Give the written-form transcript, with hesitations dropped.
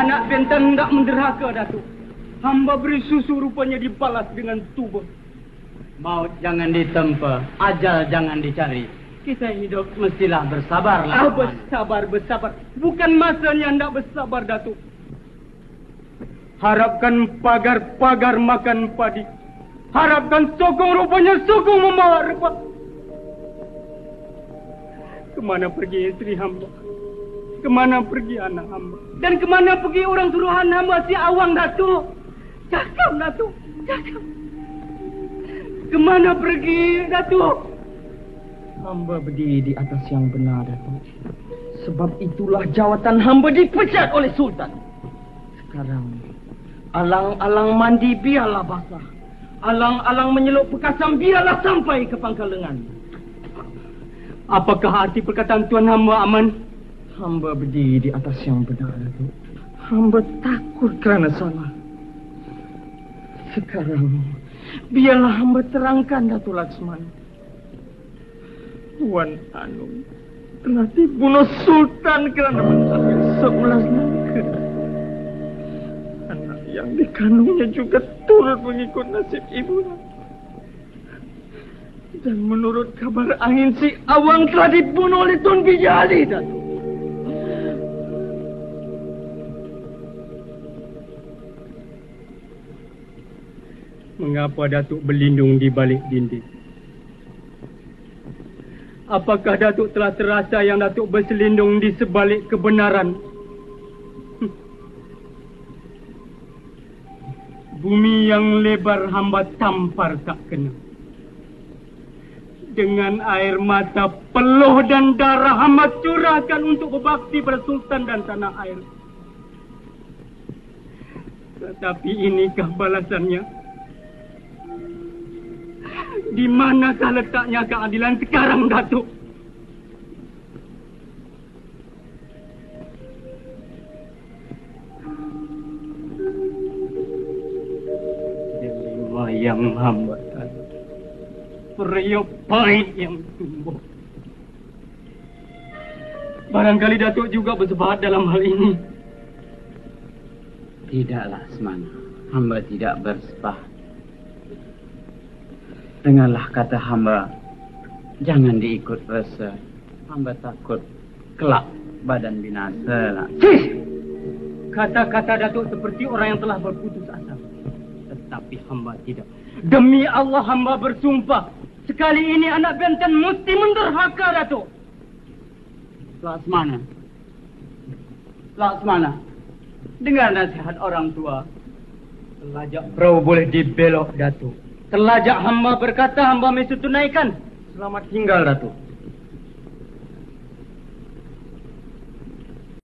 anak benteng hendak menderhaka, Datuk. Hamba beri susu rupanya dibalas dengan tubuh. Maut jangan ditempa, ajal jangan dicari. Kita hidup mestilah bersabarlah. Bersabar. Bukan masanya hendak bersabar, Datuk. Harapkan pagar-pagar makan padi. Harapkan sokong rupanya sokong membawa rebah. Kemana pergi istri hamba? Kemana pergi anak hamba? Dan kemana pergi orang suruhan hamba si Awang, Datuk? Cakap, Datuk. Cakap. Kemana pergi, Datuk? Hamba berdiri di atas yang benar, Datuk. Sebab itulah jawatan hamba dipecat oleh Sultan. Sekarang, alang-alang mandi biarlah basah. Alang-alang menyeluk pekasam biarlah sampai ke pangkal lengan. Apakah arti perkataan Tuan hamba, Aman? Hamba berdiri di atas yang benar, Datuk. Hamba takut kerana salah. Sekarang, biarlah hamba terangkan, Datuk Laksmana. Tuan Anung telah dibunuh Sultan kerana mencari 11 nangka. Anak yang dikandungnya juga turut mengikut nasib ibunya. Dan menurut kabar angin, si Awang telah dibunuh oleh Tun Bijali, Datuk. Mengapa Datuk berlindung di balik dinding? Apakah Datuk telah terasa yang Datuk berselindung di sebalik kebenaran? Bumi yang lebar hamba tampar tak kena. Dengan air mata peluh dan darah hamba curahkan untuk berbakti pada Sultan dan tanah air. Tetapi inikah balasannya? Di manakah letaknya keadilan sekarang, Datuk? Delima yang hambatan, periuk pahit yang tumbuh. Barangkali Datuk juga bersepakat dalam hal ini. Tidaklah, Semana. Hamba tidak bersepakat. Dengarlah kata hamba, jangan diikut rasa. Hamba takut kelak badan binasa. Kata-kata Datuk seperti orang yang telah berputus asa. Tetapi hamba tidak. Demi Allah hamba bersumpah, sekali ini anak benten mesti menderhaka, Datuk. Laksmana, dengar nasihat orang tua. Telajak perahu boleh dibelok, Datuk. Telajak hamba berkata, hamba mesti tunaikan. Selamat tinggal, Datuk.